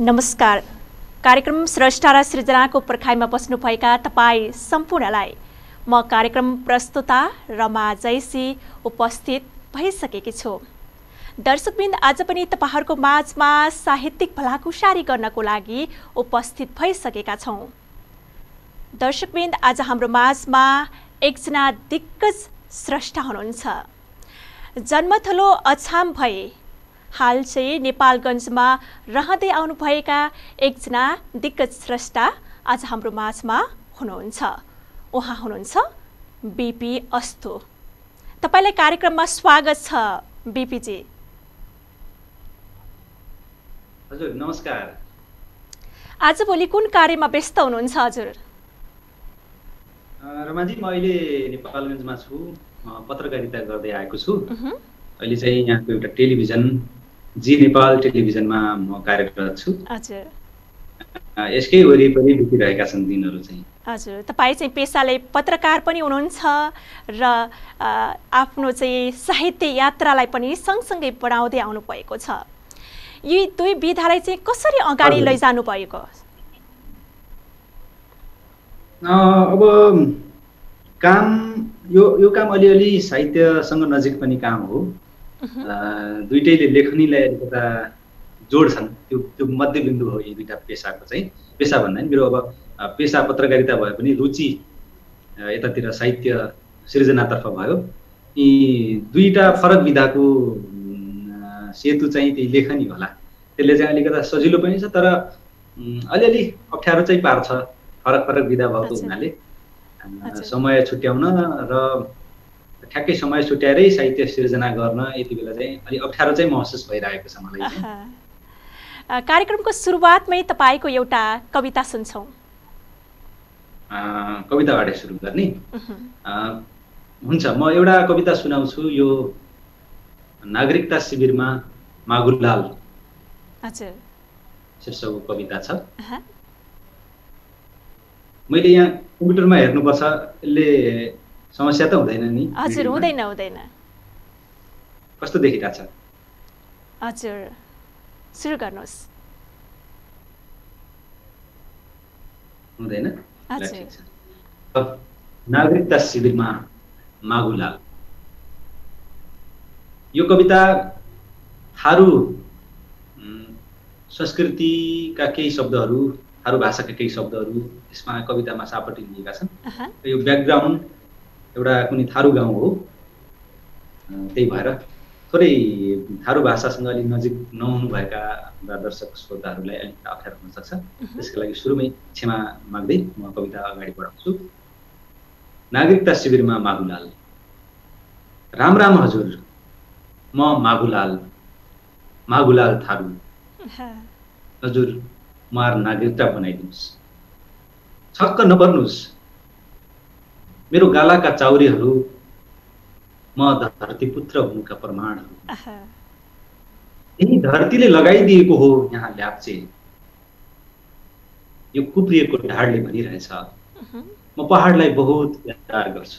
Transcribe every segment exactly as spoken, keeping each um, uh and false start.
नमस्कार। कार्यक्रम स्रष्टा र सृजनाको पर्खाइमा बस्नुभएका तपाईँ सम्पूर्णलाई म कार्यक्रम प्रस्तुता रमा जैसी उपस्थित भइसकेकी छु। दर्शकवृन्द, आज पनि तपाईहरुको माझमा साहित्यिक भलाकुसारी गर्नको लागि उपस्थित भइसकेका छौं। दर्शकवृन्द, आज हाम्रो माझमा एकजना दिग्गज स्रष्टा हुनुहुन्छ। जन्मथलो अछाम भए हाल चाहिँ नेपालगञ्जमा रहँदै आउनुभएका एकजना दिग्गज स्रष्टा आज हाम्रो माझमा हुनुहुन्छ। उहाँ हुनुहुन्छ बीपी अस्तु। तपाईलाई कार्यक्रममा स्वागत छ बीपी जी। हजुर नमस्कार। आजभोलि कुन कार्यमा व्यस्त हुनुहुन्छ हजुर? रमाजी, म अहिले नेपालगञ्जमा छु, पत्रकारिता गर्दै आएको छु। अहिले चाहिँ यहाँको एउटा टेलिभिजन जी नेपाल टेलिभिजनमा म कार्यरत छु। हजुर। यसकै वरिपरि बितिरहेका छन् दिनहरू चाहिँ। हजुर, तपाईँ चाहिँ पेसाले पत्रकार पनि हुनुहुन्छ र आफ्नो चाहिँ साहित्य यात्रालाई पनि सँगसँगै बढाउँदै आउनु भएको छ। यी दुई विधालाई चाहिँ कसरी अगाडि लैजानु भएको? अब काम यो यो काम अलिअलि साहित्यसँग नजिक पनि काम हो। दुईटैले लेखनीलाई अलिकता जोड्छन्। त्यो त्यो मध्यबिन्दु हो यी दुईटा पेसाको चाहिँ। पेसा भन्दा नि मेरो अब पेसा पत्रकारिता भए पनि रुचि यतातिर साहित्य सृजनातर्फ भयो। यी दुईटा फरक विधाको सेतु चाहिँ त्यही लेखनी होला। त्यसले चाहिँ अलिकता सजिलो पनि छ, तर अलिअलि अप्ठ्यारो चाहिँ पार्छ। फरक फरक विधा भएको हुनाले समय छुट्याउन र ठ्याक्कै समय छुट्याएरै साहित्य सृजना गर्न यति बेला चाहिँ अलि अप्ठ्यारो चाहिँ महसुस भइरहेको छ मलाई। कार्यक्रमको सुरुवातमै तपाईको एउटा कविता सुन्छौं। कविताबाट सुरु गर्ने? हुन्छ, म एउटा कविता सुनाउँछु। यो नागरिकता शिविरमा मागुलाल हजुर शीर्षकको कविता छ। मैले यहाँ कम्प्युटरमा हेर्नुपर्छ, यसले समस्या त हुँदैन नि? हजुर, हुँदैन हुँदैन। कस्तो देखिरहेछ? हजुर, सुरु गर्नुहोस्। हुँदैन? हजुर। नागरिकता शिविरमा मागुलाल। यो कविता थारू संस्कृतिका केही शब्दहरू, थारू भाषाका केही शब्दहरू यसमा कवितामा सापटिएका छन्। यो ब्याकग्राउन्ड एउटा कुनै थारू गाउँ हो, त्यही भएर थोरै थारू भाषासँग अलिक नजिक नहुनु भएका दर्शक श्रोताहरूलाई अलिक अप्ठ्यारो हुन सक्छ। त्यसको लागि सुरुमै क्षमा माग्दै म कविता अगाडि बढाउँछु। नागरिकता शिविरमा मागुलाल। राम राम हजुर, म मागुलाल, मागुलाल थारू। हजुर, मार नागरिकता बनाइदिनुहोस्। छक्क नपर्नुहोस्, मेरो गालाका चाउरीहरू म धरतीपुत्र हुनुका प्रमाणहरू। यही धरतीले लगाइदिएको हो यहाँ ल्याप्चे। यो कुप्रिएको ढाडले भनिरहेछ, म पहाडलाई बहुत प्यार गर्छु।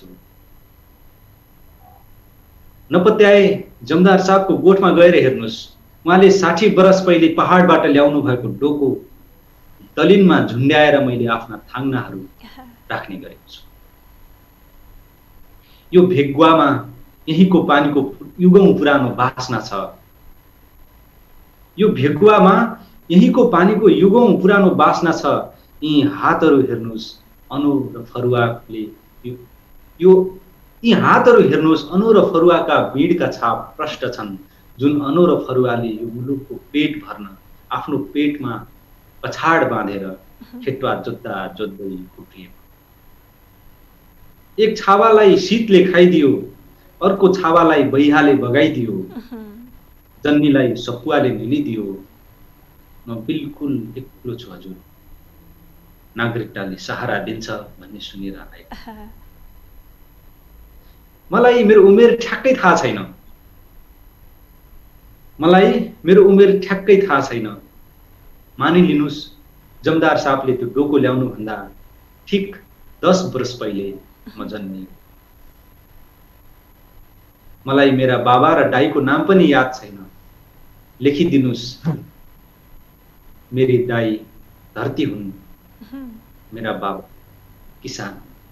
नपत्याए जमदार साहबको गोठमा गएर हेर्नुहोस्। उहाँले साठी वर्ष पहिले पहाडबाट ल्याउनु भएको डोको दलिनमा झुन्ड्याएर मैले आफ्ना थाङ्नाहरू राख्ने गरेको छु। यो भेगुवामा यहीँको पानीको युगौं पुरानो बास्ना छ। यो भेगुवामा यहीँको पानीको युगौं पुरानो बास्ना छ। यी हातहरू हेर्नुहोस्, अनु र फरुवाले यो यी हातहरू हेर्नुहोस्, अनु र फरुवाका बिडका छाप प्रष्ट छन्, जुन अनु र फरुवाले यो मुलुकको पेट भर्न आफ्नो पेटमा पछाड बाँधेर खेतवा जोत्दा जोत्दै कुप्रिएको। एक छावालाई शीतले खाइदियो, अर्को छावालाई बैहाले बगाइदियो, जन्नीलाई सकुवाले मिलिदियो। म बिल्कुल एक्लो छु हजुर, नागरिकताले सहारा दिन्छ भन्ने सुनिरहेको। मलाई मेरो उमेर ठ्याक्कै थाहा छैन। मलाई मेरो उमेर ठ्याक्कै थाहा छैन। मानिलिनुस्, जमदार साहबले त्यो डोको ल्याउनु भन्दा ठिक दस वर्ष पहिले म जन्मिएको। मलाई मेरा बाबा र दाइको नाम पनि याद छैन। लेखिदिनुस्, मेरी दाई धरती हुन्, मेरा बाबा किसान।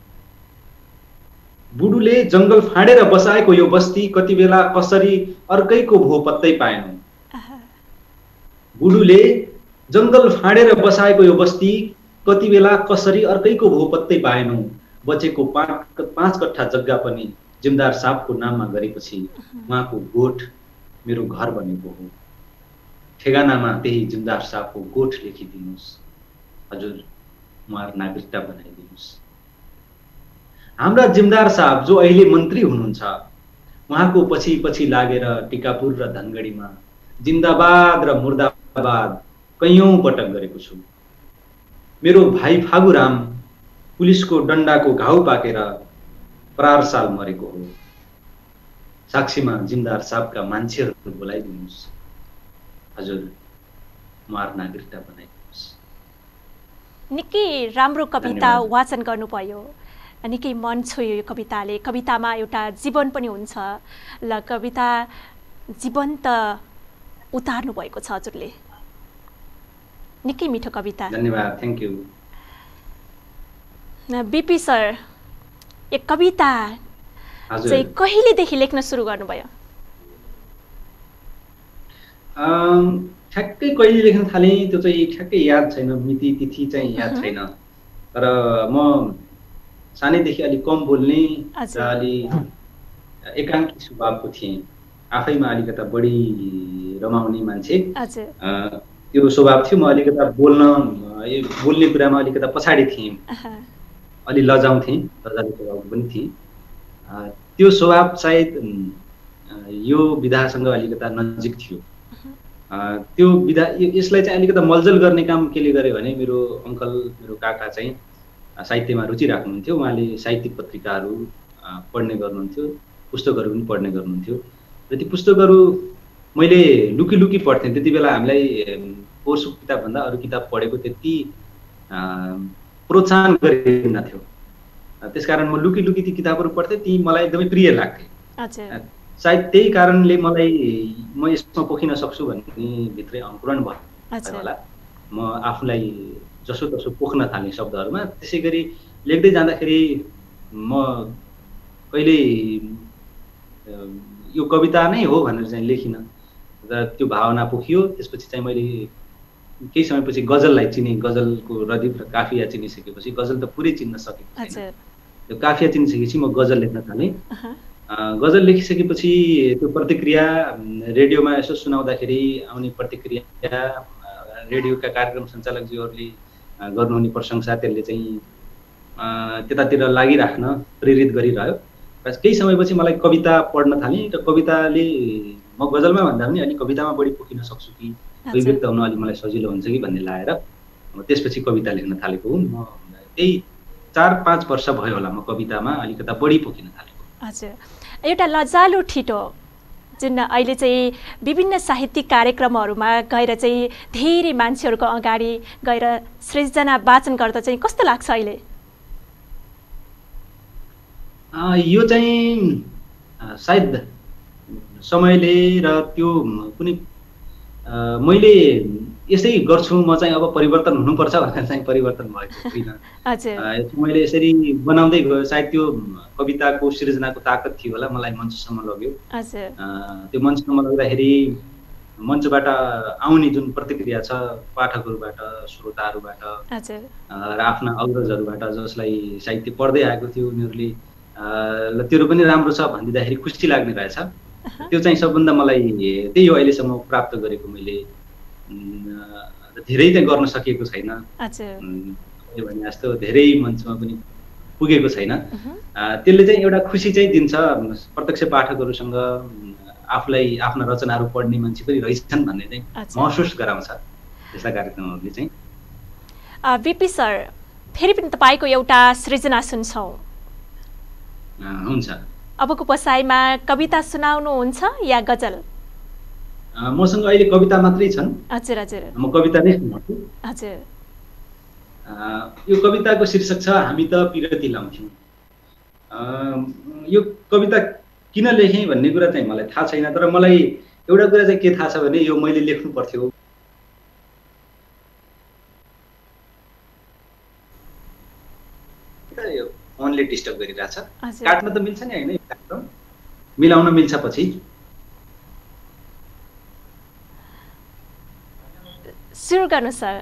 बुढुले जङ्गल फाँडेर बसाएको यो बस्ती कति बेला कसरी अर्कैको भो पत्तै पाएनौ। बुढुले जङ्गल फाँडेर बसाएको यो बस्ती कति बेला कसरी अर्कैको भो पत्तै पाएनौ। बचेको पाँच पाँच कट्ठा जग्गा पनि जिमदार साहबको नाममा गरेपछि उहाँको गोठ मेरो घर बनेको हो। ठेगानामा त्यही जिमदार साहबको गोठ लेखिदिनुहोस्। हजुर उहाँ नागरिकता बनाइदिनुहोस्। हाम्रा जिमदार साहब जो अहिले मन्त्री हुनुहुन्छ उहाँको पछि पछि लागेर टिकापुर र धनगढीमा जिन्दाबाद र मुर्दाबाद कैयौं पटक गरेको छु। मेरो भाइ फागुराम पुलिसको डन्डाको घाउ पाकेर परार साल मरेको हो। साक्षीमा जिमदार साहबका मान्छेहरू बोलाइदिनुहोस्। हजुर उहाँ नागरिकता बनाइदिनुहोस्। निकै राम्रो कविता वाचन गर्नुभयो। निकै मन छोयो यो कविताले। कवितामा एउटा जीवन पनि हुन्छ। ल कविता जीवन्त उतार्नु भएको छ हजुरले। निकै मिठो कविता। धन्यवाद, थ्याङ्क यू। बीपी सर, यो कविता चाहिँ कहिलेदेखि लेख्न सुरु गर्नुभयो? ठ्याक्कै कहिले लेख्न थालेँ त्यो चाहिँ ठ्याक्कै याद छैन, मिति तिथि चाहिँ याद छैन। तर म सानैदेखि अलिक कम बोल्ने र अलि एकाङ्की स्वभावको थिएँ। आफैमा अलिकता बढी रमाउने मान्छे त्यो स्वभाव थियो। म अलिकता बोल्न बोल्ने कुरामा अलिकता पछाडि थिएँ, अलि लजाउँथेँ, लजाउने स्वभाव पनि थिएँ। त्यो स्वभाव सायद यो विधासँग अलिकता नजिक थियो। त्यो विधा यसलाई चाहिँ अलिकता मलजल गर्ने काम केले गर्यो भने मेरो अङ्कल, मेरो काका चाहिँ साहित्यमा रुचि राख्नुहुन्थ्यो। उहाँले साहित्यिक पत्रिकाहरू पढ्ने गर्नुहुन्थ्यो, पुस्तकहरू पनि पढ्ने गर्नुहुन्थ्यो। र ती पुस्तकहरू मैले लुकी लुकी पढ्थेँ। त्यति बेला हामीलाई कोर्सको किताबभन्दा अरू किताब पढेको त्यति प्रोत्साहन गरिँदैन थियो। त्यसकारण म लुकी लुकी ती किताबहरू पढ्थेँ। ती मलाई एकदमै प्रिय लाग्थे। सायद त्यही कारणले मलाई म यसमा पोखिन सक्छु भन्ने भित्रै अंकुरण भयो होला। म आफूलाई जसो तसो पोख्न थालेँ शब्दहरूमा। त्यसै गरी लेख्दै जाँदाखेरि म कहिले यो कविता नै हो भनेर चाहिँ लेखिनँ र त्यो भावना पोखियो। त्यसपछि चाहिँ मैले केही समयपछि गजललाई चिनेँ। गजलको रदीफ र काफिया चिनिसकेपछि गजल त पुरै चिन्न सकेको छैन। त्यो काफिया चिनिसकेपछि म गजल लेख्न थालेँ। गजल लेखिसकेपछि त्यो प्रतिक्रिया रेडियोमा यसो सुनाउँदाखेरि आउने प्रतिक्रिया, रेडियोका कार्यक्रम सञ्चालकज्यूहरूले गर्नुहुने प्रशंसा त्यसले चाहिँ त्यतातिर लागिराख्न प्रेरित गरिरह्यो। केही समयपछि मलाई कविता पढ्न थालेँ र कविताले म गजलमा भन्दा पनि अलिक कवितामा बढी पोखिन सक्छु कि, अभिव्यक्त हुन अलिक मलाई सजिलो हुन्छ कि भन्ने लागेर त्यसपछि कविता लेख्न थालेको हुँ। म त्यही चार पाँच वर्ष भयो होला म कवितामा अलिकता बढी पोखिन थालेको। हजुर, एउटा लजालु ठिटो जुन अहिले चाहिँ विभिन्न साहित्यिक कार्यक्रमहरूमा गएर चाहिँ धेरै मान्छेहरूको अगाडि गएर सृजना वाचन गर्दा चाहिँ कस्तो लाग्छ अहिले? यो चाहिँ सायद समयले र त्यो कुनै मैले यसै गर्छु म चाहिँ अब परिवर्तन हुनुपर्छ भनेर चाहिँ परिवर्तन भएको छैन। मैले यसरी बनाउँदै गयो। सायद त्यो कविताको सृजनाको ताकत थियो होला, मलाई मञ्चसम्म लग्यो। त्यो मञ्चसम्म लग्दाखेरि मञ्चबाट आउने जुन प्रतिक्रिया छ पाठकहरूबाट, श्रोताहरूबाट र आफ्ना अग्रजहरूबाट जसलाई साहित्य पढ्दै आएको थियो उनीहरूले ल तेरो पनि राम्रो छ भनिदिँदाखेरि खुसी लाग्ने रहेछ। त्यो चाहिँ सबभन्दा मलाई त्यही हो अहिलेसम्म प्राप्त गरेको। मैले धेरै चाहिँ गर्न सकेको छैन भने जस्तो, धेरै मञ्चमा पनि पुगेको छैन। त्यसले चाहिँ एउटा खुसी चाहिँ दिन्छ। प्रत्यक्ष पाठकहरूसँग आफूलाई आफ्ना रचनाहरू पढ्ने मान्छे पनि रहेछन् भन्ने चाहिँ महसुस गराउँछ यस्ता कार्यक्रमहरूले चाहिँ। बीपी सर, फेरि पनि तपाईँको एउटा सृजना सुन्छौँ। हुन्छ। अबको बसाइमा कविता सुनाउनुहुन्छ या गजल? मसँग अहिले कविता मात्रै छन्। हजुर हजुर, म कविता नै सुनाउँछु। हजुर। यो कविताको शीर्षक छ हामी त पिरती लाउँथ्यौँ। यो कविता किन लेखेँ भन्ने कुरा चाहिँ मलाई थाहा छैन, तर मलाई एउटा कुरा चाहिँ के थाहा छ भने यो मैले लेख्नु पर्थ्यो। त यो फोनले डिस्टर्ब गरिरहेछ काट्न त मिल्छ नि हैन यो मिलाउन मिल्छ पछि सुरु गर्नु सर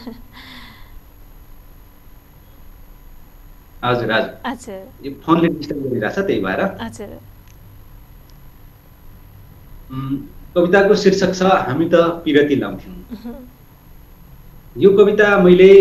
हजुर हजुर हजुर यो फोनले डिस्टर्ब गरिरहेछ त्यही भएर हजुर कविताको शीर्षक छ हामी त पिरती लाउँथ्यौं यो कविता मैले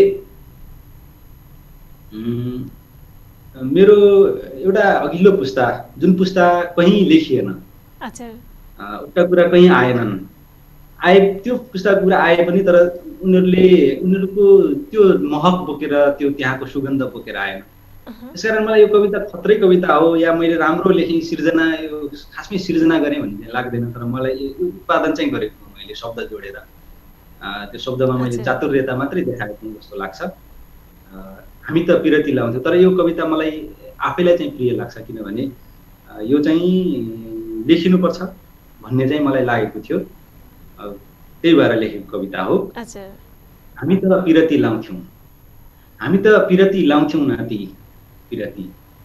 मेरो एउटा अघिल्लो पुस्ता जुन पुस्ता कहीँ लेखिएन हजुर उता कुरा कहीँ आएनन् आए त्यो पुस्ताको कुरा आए पनि तर उनीहरूले उनीहरूको त्यो महक बोकेर त्यो त्यहाँको सुगन्ध बोकेर आएन त्यसकारण मलाई यो कविता खत्रै कविता हो या मैले राम्रो लेखेँ सिर्जना यो खासमै सिर्जना गरेँ भन्ने लाग्दैन तर मलाई यो उत्पादन चाहिँ गरेको मैले शब्द जोडेर त्यो शब्दमा मैले चातुर्यता मात्रै देखाएको जस्तो लाग्छ हामी त पिरती लाउँथ्यौं तर यो कविता मलाई आफैलाई चाहिँ प्रिय लाग्छ किनभने यो चाहिँ लेखिनुपर्छ भन्ने चाहिँ मलाई लागेको थियो त्यही भएर लेखेको कविता हो हामी त पिरती लाउँथ्यौं हामी त पिरती लाउँथ्यौं नाति पिरती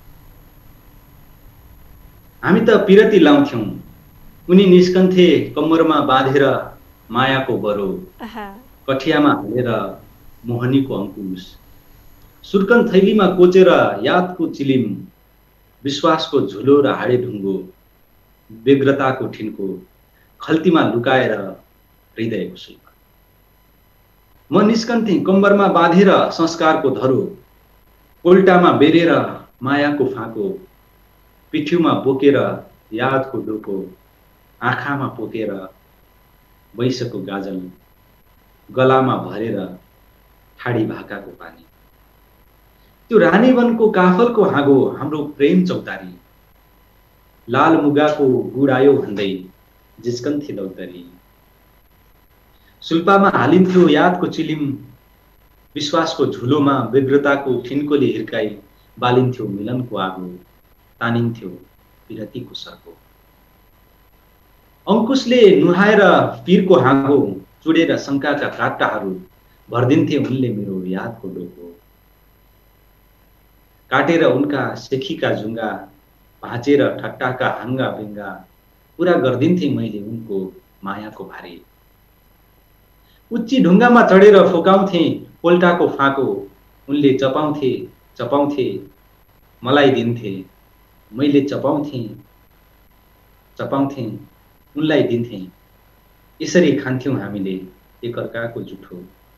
हामी त पिरती लाउँथ्यौं उनी निस्कन्थे कम्मरमा बाँधेर मायाको बरो कठियामा हालेर मोहनीको अंकुश सुर्कन थैलीमा कोचेर यादको चिलिम विश्वासको झुलो र हाडे ढुङ्गो व्यग्रताको ठिनको खल्तीमा लुकाएर हृदयको शिल्प म निस्कन्थे कम्मरमा बाँधेर संस्कारको धरो कोल्टामा बेरेर मायाको फाको पिठ्यूमा बोकेर यादको डोको आँखामा पोकेर वैशको गाजल गलामा भरेर ठाडी भाकाको पानी त्यो रानीवनको काफलको हाँगो हाम्रो प्रेम चौतारी लाल मुगाको गुडायो भन्दै जिस्कन्थे दौतरी सुल्पामा हालिन्थ्यो यादको चिलिम विश्वासको झुलोमा व्यग्रताको ठिन्कोले हिर्काई बालिन्थ्यो मिलनको आगो तानिन्थ्यो पिरतीको सर्को अंकुशले नुहाएर पीरको हाँगो चुडेर शंकाका काटाहरू भर्दिन्थे उनले मेरो यादको डोको काटेर उनका सेखीका जुङ्गा भाँचेर ठट्टाका हाङ्गा बिङ्गा पूरा गर्दिन्थे मैले उनको मायाको भारी उच्ची ढुङ्गामा चढेर फोकाउँथे पोल्टाको फाको उनले चपाउँथे चपाउँथे मलाई दिन्थे मैले चपाउँथे चपाउँथे उनलाई दिन्थे यसरी खान्थ्यौं हामीले एकअर्काको जुठो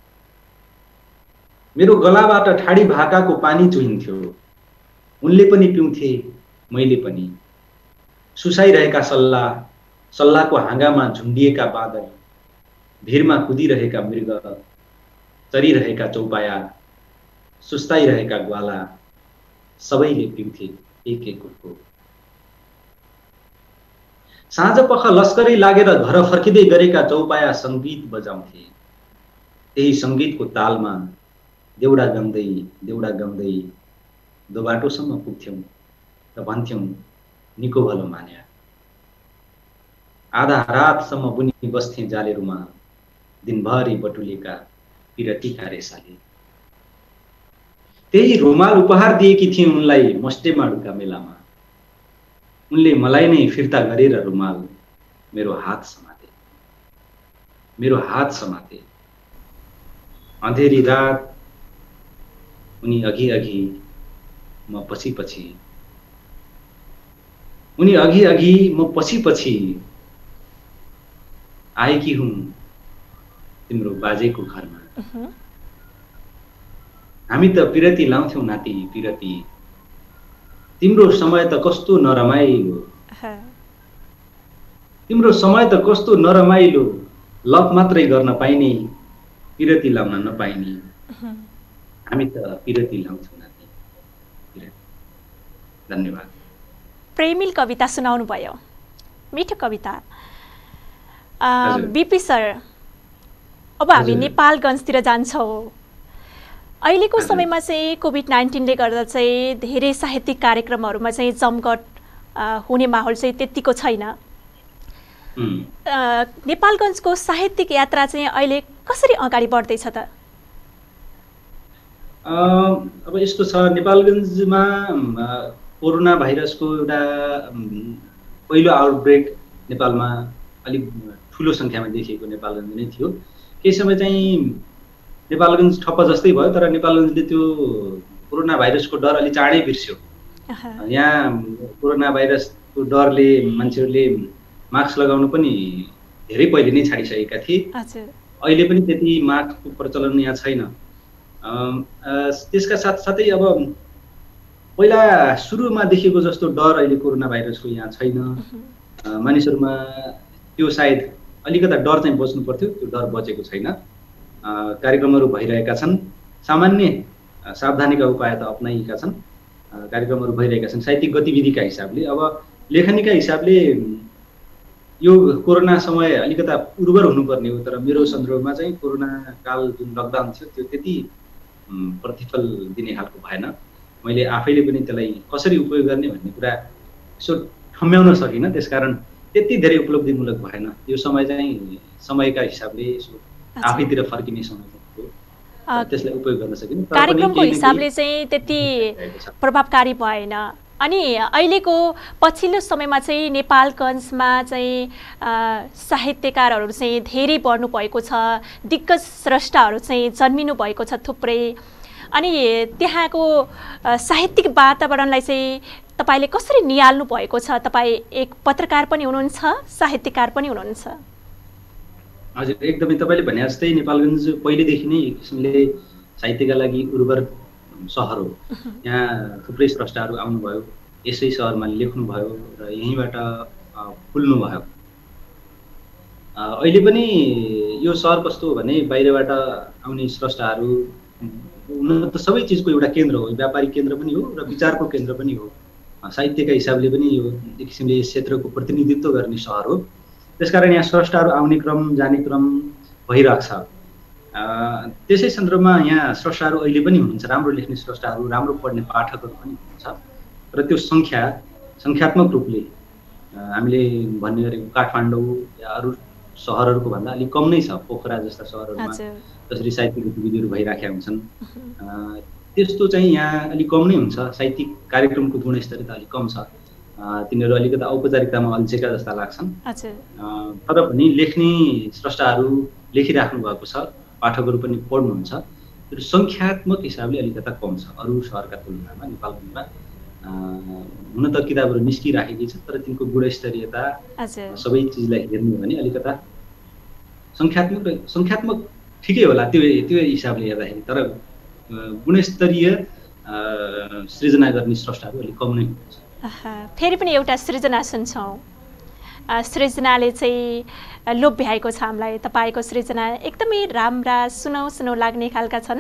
मेरो गलाबाट ठाडी भाकाको पानी चुहिन्थ्यो उनले पनि पिउँथे मैले पनि सुसाइरहेका सल्लाह सल्लाहको हाँगामा झुन्डिएका बादल भिरमा कुदिरहेका मृग चरिरहेका चौपाया सुस्ताइरहेका ग्वाला सबैले पिउँथे एक एक गुटको साँझ पख लस्करै लागेर घर फर्किँदै गरेका चौपाया संगीत बजाउँथे त्यही संगीतको तालमा देउडा गाउँदै देउडा गाउँदै दो बाटोसम्म पुग्थ्यौं र भन्थ्यौं निको भलो मान्या आधा रातसम्म बुनी बस्थे जालेरुमा दिनभरि बटुलेका पिरतीका रेसाले त्यही रुमाल उपहार दिएकी थिइन् उनलाई मस्टेमाडुका मेलामा उनले मलाई नै फिर्ता गरेर रुमाल मेरो हात समाते मेरो हात समाते अँधेरी रात उनी अघि अघि म पछि पछि उनी अघि अघि म पछि पछि आएकी हुँ तिम्रो बाजेको घरमा हामी त पिरती लाउँथ्यौं नाति पिरती तिम्रो समय त कस्तो नरमाइलो तिम्रो समय त कस्तो नरमाइलो लप मात्रै गर्न पाइने पिरती लाउन नपाइने हामी त पिरती लाउँछौं नाति पिरती धन्यवाद प्रेमिल कविता सुनाउनु भयो मिठो कविता बीपी सर अब हामी नेपालगञ्जतिर जान्छौँ अहिलेको समयमा चाहिँ कोभिड नाइन्टिनले गर्दा चाहिँ धेरै साहित्यिक कार्यक्रमहरूमा चाहिँ जमघट हुने माहौल चाहिँ त्यतिको छैन नेपालगञ्जको साहित्यिक यात्रा चाहिँ अहिले कसरी अगाडि बढ्दैछ त अब यस्तो छ, नेपालगञ्जमा कोरोना भाइरसको एउटा पहिलो आउटब्रेक नेपालमा अलिक ठुलो सङ्ख्यामा देखिएको नेपालगञ्ज नै थियो। केही समय चाहिँ नेपालगञ्ज ठप्प जस्तै भयो, तर नेपालगञ्जले त्यो कोरोना भाइरसको डर अलि चाँडै बिर्स्यो। यहाँ कोरोना भाइरसको डरले मान्छेहरूले मास्क लगाउनु पनि धेरै पहिले नै छाडिसकेका थिए। अहिले पनि त्यति मास्कको प्रचलन यहाँ छैन। त्यसका साथसाथै अब पहिला सुरुमा देखेको जस्तो डर अहिले कोरोना भाइरसको यहाँ छैन। मानिसहरूमा त्यो सायद अलिकता डर चाहिँ बच्नु पर्थ्यो, त्यो डर बचेको छैन। कार्यक्रमहरू भइरहेका छन्, सामान्य सावधानीका उपाय त अपनाइएका छन्, कार्यक्रमहरू भइरहेका छन् साहित्यिक गतिविधिका हिसाबले। अब लेखनीका हिसाबले यो कोरोना समय अलिकता उर्वर हुनुपर्ने हो, तर मेरो सन्दर्भमा चाहिँ कोरोना काल जुन लकडाउन थियो त्यो त्यति प्रतिफल दिने खालको भएन। मैले आफैले पनि त्यसलाई कसरी उपयोग गर्ने भन्ने कुरा यसो ठम्म्याउन सकिनँ, त्यसकारण त्यति धेरै उपलब्धिमूलक भएन। यो समय चाहिँ समयका हिसाबले यसो आफैतिर फर्किने समय हो, त्यसलाई उपयोग गर्न सकिन। कार्यक्रमको हिसाबले चाहिँ त्यति प्रभावकारी भएन। अनि अहिलेको पछिल्लो समयमा चाहिँ नेपालगञ्जमा चाहिँ साहित्यकारहरू चाहिँ धेरै बढ्नु भएको छ, दिग्गज स्रष्टाहरू चाहिँ जन्मिनु भएको छ थुप्रै। अनि त्यहाँको साहित्यिक वातावरणलाई चाहिँ तपाईले कसरी निहाल्नु भएको छ? तपाईँ एक पत्रकार पनि हुनुहुन्छ, साहित्यकार पनि हुनुहुन्छ। हजुर, एकदमै तपाईँले भने जस्तै नेपालगञ्ज पहिलेदेखि नै एक किसिमले साहित्यका लागि उर्वर सहर हो। यहाँ थुप्रै स्रष्टाहरू आउनुभयो, यसै सहरमा लेख्नुभयो र यहीँबाट फुल्नुभयो। अहिले पनि यो सहर कस्तो हो भने बाहिरबाट आउने स्रष्टाहरू हुन त सबै चिजको एउटा केन्द्र हो, व्यापारिक केन्द्र पनि हो र विचारको केन्द्र पनि हो। साहित्यका हिसाबले पनि यो एक किसिमले यस क्षेत्रको प्रतिनिधित्व गर्ने सहर हो। त्यसकारण यहाँ स्रष्टाहरू आउने क्रम जाने क्रम भइरहेको छ। त्यसै सन्दर्भमा यहाँ स्रष्टाहरू अहिले पनि हुनुहुन्छ, राम्रो लेख्ने स्रष्टाहरू, राम्रो पढ्ने पाठकहरू पनि हुनुहुन्छ। र त्यो सङ्ख्या सङ्ख्यात्मक रूपले हामीले भन्ने गरेको काठमाडौँ या अरू सहरहरूको भन्दा अलिक कम नै छ। पोखरा जस्ता सहरहरूमा जसरी साहित्यिक गतिविधिहरू भइराखेका हुन्छन् त्यस्तो चाहिँ यहाँ अलिक कम नै हुन्छ। साहित्यिक कार्यक्रमको गुणस्तर त अलिक कम छ, तिनीहरू अलिकता औपचारिकतामा अल्झेका जस्ता लाग्छन्। तर पनि लेख्ने स्रष्टाहरू लेखिराख्नु भएको छ, पाठकहरू पनि पढ्नुहुन्छ। त्यो सङ्ख्यात्मक हिसाबले अलिकता कम छ अरू सहरका तुलनामा। नेपालमा हुन त किताबहरू निस्किराखेकै छ, तर तिनको गुणस्तरीयता सबै चिजलाई हेर्नु हो भने अलिकता सङ्ख्यात्मक सङ्ख्यात्मक ठिकै होला त्यो त्यो हिसाबले हेर्दाखेरि, तर गुणस्तरीय सृजना गर्ने स्रष्टाहरू अलिक कम नै हुन्छ। फेरि पनि एउटा सृजना सुन्छौँ। सृजनाले चाहिँ लोभ्याएको छ हामीलाई। तपाईँको सृजना एकदमै राम्रा सुनौ सुनौ लाग्ने खालका छन्।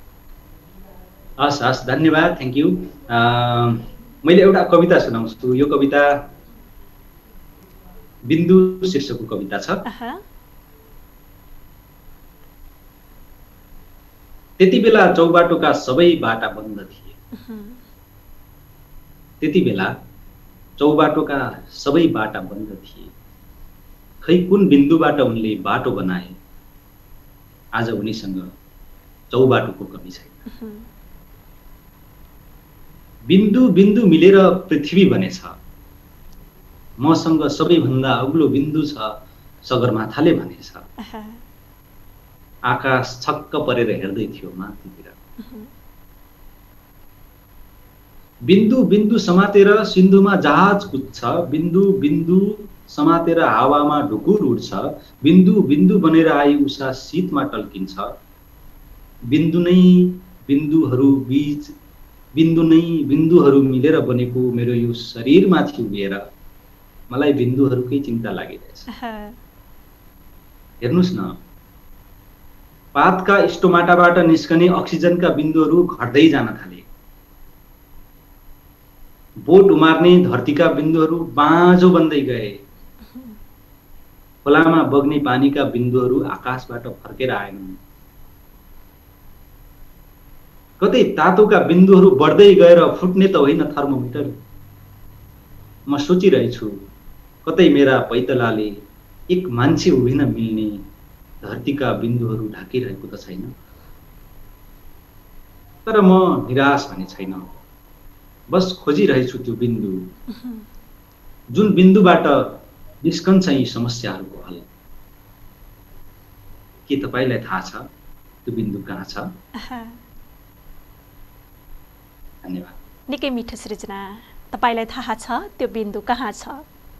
हस् हस्, धन्यवाद, थ्याङ्क यू। मैले एउटा कविता सुनाउँछु। यो कविता बिन्दु शीर्षकको कविता छ। त्यति बेला चौबाटोका सबै बाटा बन्द थिए। त्यति बेला चौबाटोका सबै बाटा बन्द थिए। खै कुन बिन्दुबाट उनले बाटो बनाए। आज उनीसँग चौबाटोको कमी छैन। बिन्दु बिन्दु मिलेर पृथ्वी बनेछ। मसँग सबैभन्दा अग्लो बिन्दु छ, सगरमाथाले भनेछ। आकाश छक्क परेर हेर्दै थियो माथितिर। बिन्दु बिन्दु समातेर सिन्धुमा जहाज कुद्छ। बिन्दु बिन्दु समातेर हावामा ढुकुर उड्छ। बिन्दु बिन्दु बनेर आई उषा शीतमा टल्किन्छ। बिन्दु नै बिन्दुहरू बीच बिन्दु नै बिन्दुहरू मिलेर बनेको मेरो यो शरीरमाथि उभिएर मलाई बिन्दुहरूकै चिन्ता लागिरहेछ। हेर्नुस् न, पातका स्टोमाटाबाट निस्कने अक्सिजनका बिन्दुहरू घट्दै जान थाले। बोट उमार्ने धरतीका बिन्दुहरू बाँझो बन्दै गए। खोलामा बग्ने पानीका बिन्दुहरू आकाशबाट फर्केर आएनन्। कतै तातोका बिन्दुहरू बढ्दै गएर फुट्ने त होइन थर्मोमिटर। म सोचिरहेछु कतै मेरा पैतलाले एक मान्छे उभिन मिल्ने धरतीका बिन्दुहरू ढाकिरहेको त छैन। तर म निराश भने छैन, बस खोजिरहेछु त्यो बिन्दु जुन बिन्दुबाट निस्कन्छ यी समस्याहरूको हल। के तपाईलाई थाहा छ त्यो बिन्दु कहाँ छ? धन्यवाद। निकै मिठो सृजना, तपाईलाई थाहा छ त्यो बिन्दु कहाँ छ?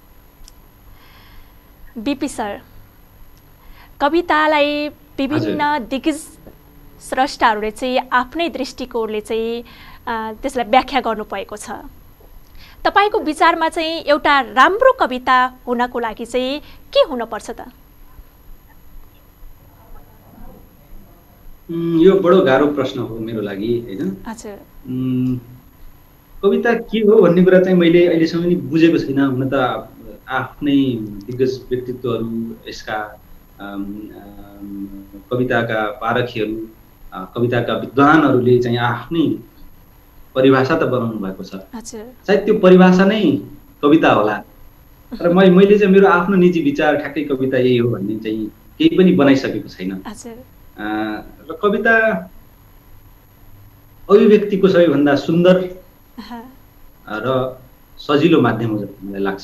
बीपी सर, कवितालाई विभिन्न दिग्गज स्रष्टाहरूले चाहिँ आफ्नै दृष्टिकोणले चाहिँ त्यसलाई व्याख्या गर्नुभएको छ। तपाईको विचारमा चाहिँ एउटा राम्रो कविता हुनको लागि चाहिँ के हुनुपर्छ त? यो बडो गाह्रो प्रश्न हो मेरो लागि, हैन? हजुर। कविता के हो भन्ने कुरा चाहिँ मैले अहिलेसम्म नि बुझेको छैन। हुन त आफ्नै दिग्गज व्यक्तित्वहरू, यसका कविताका पारखीहरू, कविताका विद्वानहरूले चाहिँ आफ्नै परिभाषा त बनाउनु भएको छ। सायद त्यो परिभाषा नै कविता होला। तर मैले मैले चाहिँ मेरो आफ्नो निजी विचार ठ्याक्कै कविता यही हो भन्ने चाहिँ केही पनि बनाइसकेको छैन। र कविता अभिव्यक्तिको सबैभन्दा सुन्दर र सजिलो माध्यम हो जस्तो मलाई लाग्छ।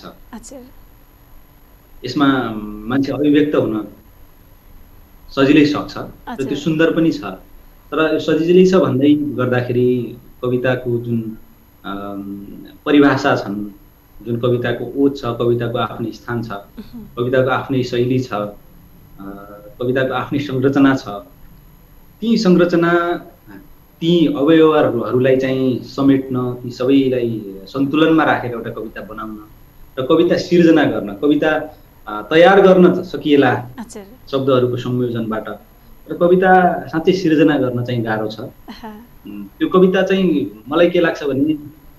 यसमा मान्छे अभिव्यक्त हुन सजिलै सक्छ र त्यो सुन्दर पनि छ। तर सजिलै छ भन्दै गर्दाखेरि कविताको जुन परिभाषा छन्, जुन कविताको ओत छ, कविताको आफ्नै स्थान छ, कविताको आफ्नै शैली छ, कविताको आफ्नै संरचना छ, ती संरचना ती अवयवहरूलाई चाहिँ समेट्न, ती सबैलाई सन्तुलनमा राखेर एउटा कविता बनाउन र कविता सिर्जना गर्न, कविता तयार गर्न सकिएला शब्दहरूको संयोजनबाट, र कविता साँच्चै सिर्जना गर्न चाहिँ गाह्रो छ। त्यो कविता चाहिँ मलाई के लाग्छ भने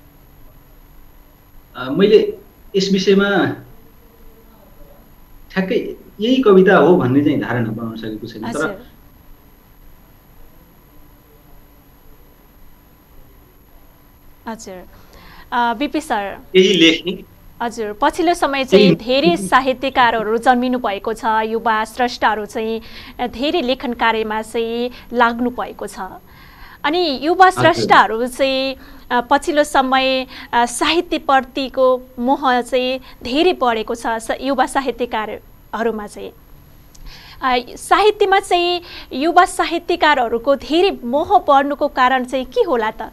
मैले यस विषयमा ठ्याक्कै यही कविता हो भन्ने चाहिँ धारणा बनाउन सकेको छैन। तर हजुर बीपी सर, यही लेख्ने हजुर पछिल्लो समय चाहिँ धेरै साहित्यकारहरू जन्मिनु भएको छ, युवा स्रष्टाहरू चाहिँ धेरै लेखन कार्यमा चाहिँ लाग्नु भएको छ। अनि युवा स्रष्टाहरू चाहिँ पछिल्लो समय साहित्यप्रतिको मोह चाहिँ धेरै बढेको छ युवा साहित्यकारहरूमा चाहिँ। साहित्यमा चाहिँ युवा साहित्यकारहरूको धेरै मोह बढ्नुको कारण चाहिँ के होला त?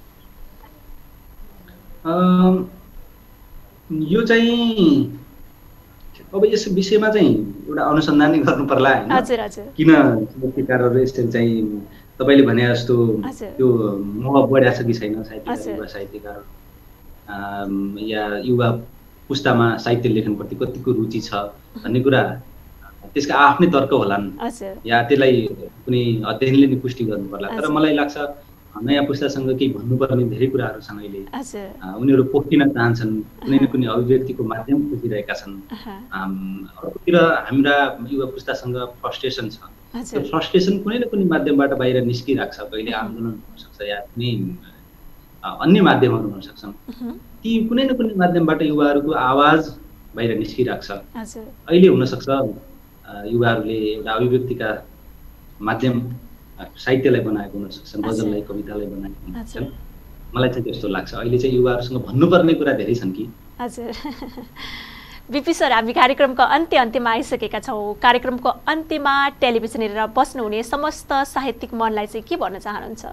यो चाहिँ अब यस विषयमा चाहिँ एउटा अनुसन्धान गर्नु पर्ला, हैन? हजुर हजुर। किन साहित्यकारहरू यसरी चाहिँ तपाईले भने जस्तो त्यो मोह बढ्या छ कि छैन साहित्यकार, युवा साहित्यकार या युवा पुस्तामा साहित्य लेखनप्रति कतिको रुचि छ भन्ने कुरा त्यसका आफ्नै तर्क होलान्, या त्यसलाई कुनै अध्ययनले नै पुष्टि गर्नु पर्ला। तर मलाई लाग्छ नयाँ पुस्तासँग केही भन्नुपर्ने धेरै कुराहरू छन् अहिले। उनीहरू पोखिन चाहन्छन्, कुनै न कुनै अभिव्यक्तिको माध्यम खोजिरहेका छन्। अर्कोतिर हाम्रा युवा पुस्तासँग फ्रस्ट्रेसन छ, त्यो फ्रस्ट्रेसन कुनै न कुनै माध्यमबाट बाहिर निस्किरहेको छ। कहिले आन्दोलन हुनसक्छ या कुनै अन्य माध्यमहरू हुन सक्छन्। ती कुनै न कुनै माध्यमबाट युवाहरूको आवाज बाहिर निस्किरहेको छ। अहिले हुनसक्छ युवाहरूले एउटा अभिव्यक्तिका माध्यम साहित्यलाई बनाएको हुन सक्छन्, गजललाई, कवितालाई बनाएको हुन सक्छन्। मलाई चाहिँ त्यस्तो लाग्छ। अहिले चाहिँ युवाहरूसँग भन्नुपर्ने कुरा धेरै छन् कि। हजुर बीपी सर, हामी कार्यक्रमको अन्त्य अन्त्यमा आइसकेका छौँ। कार्यक्रमको अन्त्यमा टेलिभिजन हेरेर बस्नुहुने समस्त साहित्यिक मनलाई चाहिँ के भन्न चाहनुहुन्छ?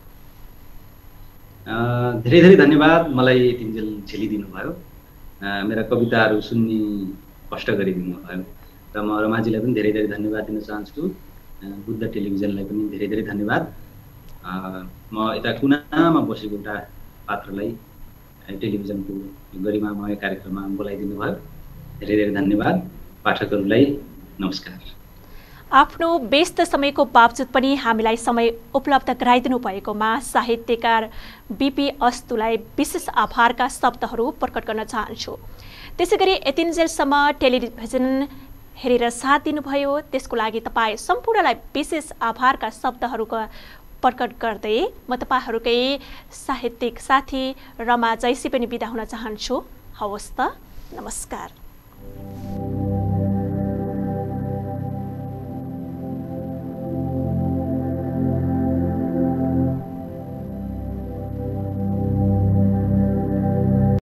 धेरै धेरै धन्यवाद मलाई यतिन्जेल झेलिदिनु भयो, मेरा कविताहरू सुन्ने कष्ट गरिदिनु भयो, र म रमाजीलाई पनि धेरै धेरै धन्यवाद दिन चाहन्छु। बुद्ध टेलिभिजनलाई पनि धेरै धेरै धन्यवाद। म यता कुनामा बसेको एउटा पात्रलाई टेलिभिजनको गरिमामय कार्यक्रममा बोलाइदिनु भयो, धेरै धेरै धन्यवाद। पाठकहरूलाई नमस्कार। आफ्नो व्यस्त समयको बावजुद पनि हामीलाई समय उपलब्ध गराइदिनु भएकोमा साहित्यकार बीपी अस्तुलाई विशेष आभारका शब्दहरू प्रकट गर्न चाहन्छु। त्यसै गरी यतिन्जेलसम्म टेलिभिजन हेरेर साथ दिनुभयो त्यसको लागि तपाईँ सम्पूर्णलाई विशेष आभारका शब्दहरूको प्रकट गर्दै म तपाईँहरूकै साहित्यिक साथी रमा जैसी पनि बिदा हुन चाहन्छु। हवस् त, नमस्कार।